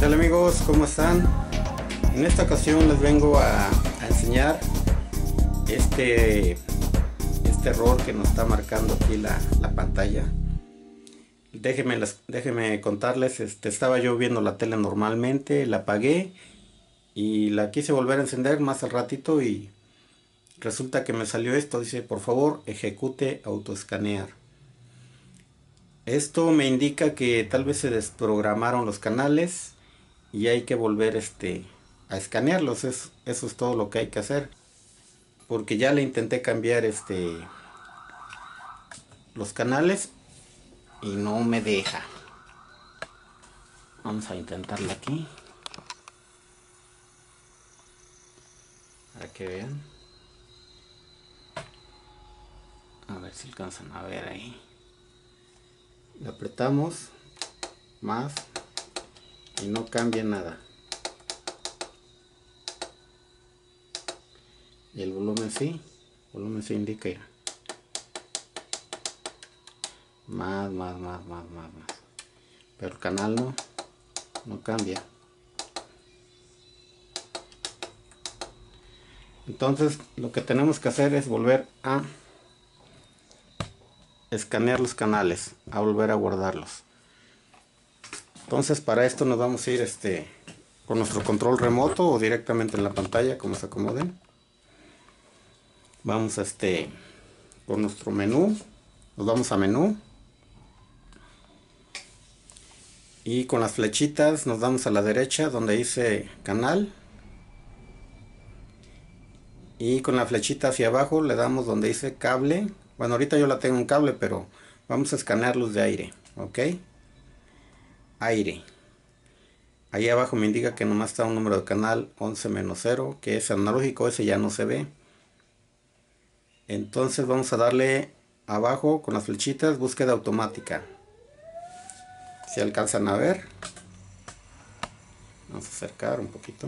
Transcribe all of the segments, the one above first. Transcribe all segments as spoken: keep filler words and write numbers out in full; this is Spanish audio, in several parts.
tal amigos? ¿Cómo están? En esta ocasión les vengo a, a enseñar este, este error que nos está marcando aquí la, la pantalla. Déjenme, las, déjenme contarles, este, estaba yo viendo la tele normalmente, la apagué y la quise volver a encender más al ratito y resulta que me salió esto, dice por favor ejecute autoescanear. Esto me indica que tal vez se desprogramaron los canales y hay que volver este, a escanearlos. Es, eso es todo lo que hay que hacer. Porque ya le intenté cambiar este, los canales y no me deja. Vamos a intentarlo aquí. Para que vean. A ver si alcanzan a ver ahí. Le apretamos más y no cambia nada. Y el volumen sí, el volumen se indica. Más, más, más, más, más, más. Pero el canal no, no cambia. Entonces lo que tenemos que hacer es volver a escanear los canales, a volver a guardarlos. Entonces para esto nos vamos a ir este, con nuestro control remoto o directamente en la pantalla, como se acomoden. Vamos a este, con nuestro menú, nos vamos a menú. Y con las flechitas nos damos a la derecha donde dice canal. Y con la flechita hacia abajo le damos donde dice cable. Bueno, ahorita yo la tengo en cable, pero vamos a escanear luz de aire. Ok. Aire. Ahí abajo me indica que nomás está un número de canal once menos cero, que es analógico, ese ya no se ve. Entonces vamos a darle abajo con las flechitas búsqueda automática. Si alcanzan a ver. Vamos a acercar un poquito.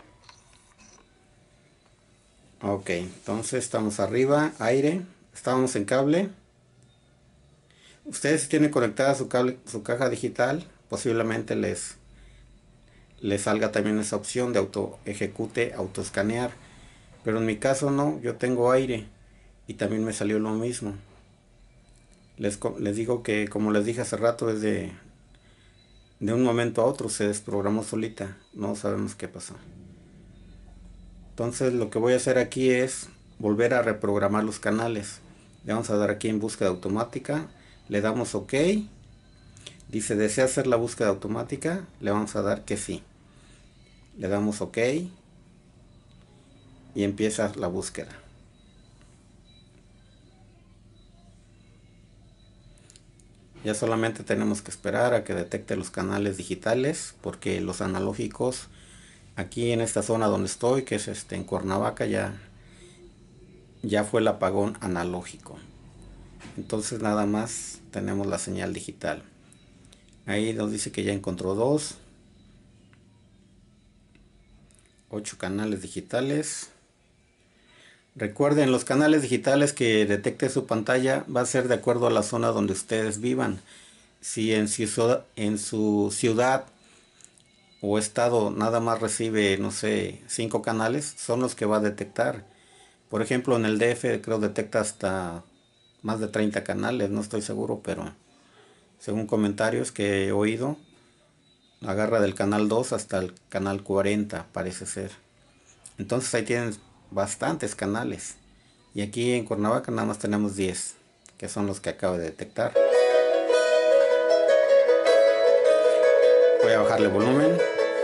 Ok, entonces estamos arriba, aire, estamos en cable. Ustedes si tienen conectada su cable, su caja digital, posiblemente les, les salga también esa opción de auto ejecute, autoescanear. Pero en mi caso no, yo tengo aire y también me salió lo mismo. Les, les digo que como les dije hace rato, es de, de un momento a otro se desprogramó solita, no sabemos qué pasó. Entonces lo que voy a hacer aquí es volver a reprogramar los canales. Le vamos a dar aquí en búsqueda automática. Le damos OK. Dice desea hacer la búsqueda automática. Le vamos a dar que sí. Le damos OK. Y empieza la búsqueda. Ya solamente tenemos que esperar a que detecte los canales digitales. Porque los analógicos... Aquí en esta zona donde estoy, que es este en Cuernavaca, ya, ya fue el apagón analógico. Entonces nada más tenemos la señal digital. Ahí nos dice que ya encontró dos. ocho canales digitales. Recuerden, los canales digitales que detecte su pantalla va a ser de acuerdo a la zona donde ustedes vivan. Si en su, en su ciudad o estado nada más recibe, no sé, cinco canales, son los que va a detectar. Por ejemplo, en el D F creo detecta hasta más de treinta canales, no estoy seguro, pero según comentarios que he oído, agarra del canal dos hasta el canal cuarenta, parece ser. Entonces ahí tienen bastantes canales. Y aquí en Cuernavaca nada más tenemos diez, que son los que acabo de detectar. Voy a bajarle volumen.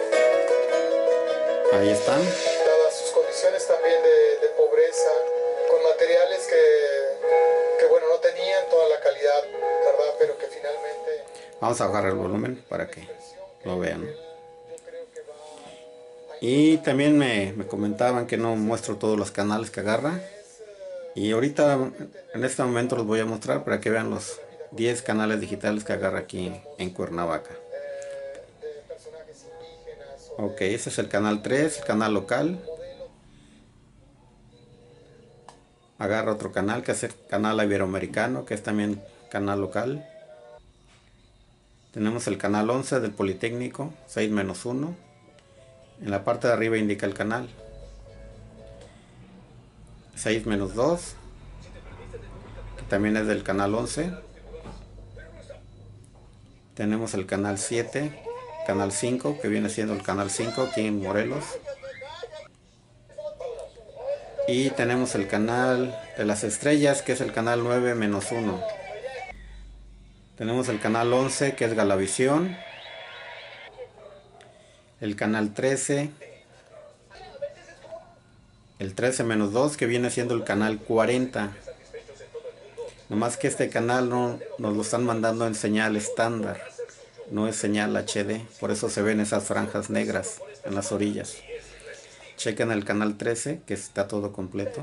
Ahí están. Dadas sus condiciones también de, de pobreza, con materiales que, que, bueno, no tenían toda la calidad, ¿verdad? Pero que finalmente... Vamos a bajar el volumen para que lo vean. Y también me, me comentaban que no muestro todos los canales que agarra. Y ahorita, en este momento, los voy a mostrar para que vean los diez canales digitales que agarra aquí en Cuernavaca. Ok, ese es el canal tres, el canal local. Agarra otro canal que es el canal iberoamericano, que es también canal local. Tenemos el canal once del Politécnico, seis menos uno. En la parte de arriba indica el canal. seis menos dos, que también es del canal once. Tenemos el canal siete, canal cinco, que viene siendo el canal cinco aquí en Morelos. Y tenemos el canal de las estrellas, que es el canal nueve menos uno. Tenemos el canal once, que es Galavisión. El canal trece. El trece menos dos, que viene siendo el canal cuarenta. Nomás que este canal no nos lo están mandando en señal estándar. No es señal H D. Por eso se ven esas franjas negras en las orillas. Chequen el canal trece, que está todo completo.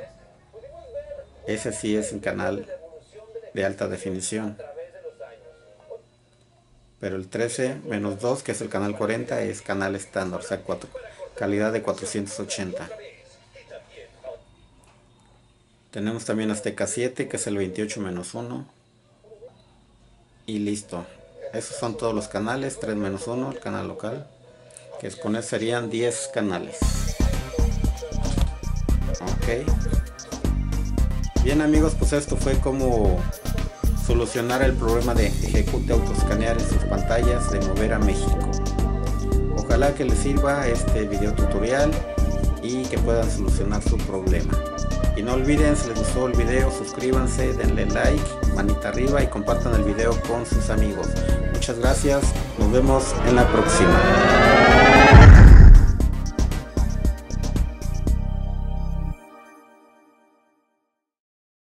Ese sí es un canal de alta definición. Pero el trece menos dos, que es el canal cuarenta, es canal estándar, o sea, cuatro, calidad de cuatrocientos ochenta. Tenemos también Azteca siete, que es el veintiocho menos uno. Y listo. Esos son todos los canales, tres menos uno, el canal local. Que con eso serían diez canales. Ok. Bien amigos, pues esto fue como solucionar el problema de ejecute autoescanear en sus pantallas de mover a México. Ojalá que les sirva este video tutorial y que puedan solucionar su problema. Y no olviden, si les gustó el video, suscríbanse, denle like, manita arriba y compartan el video con sus amigos. Muchas gracias, nos vemos en la próxima.